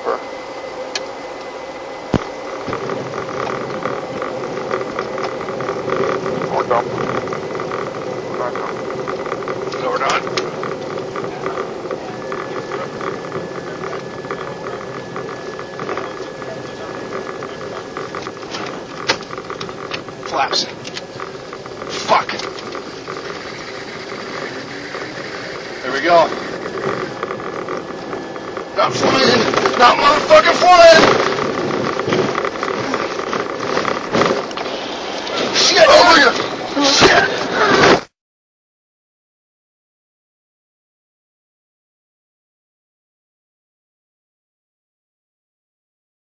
bumper. More dump. We're not done. No, we're not. Flaps. Fuck. There we go. Not flying. Not motherfucking flying.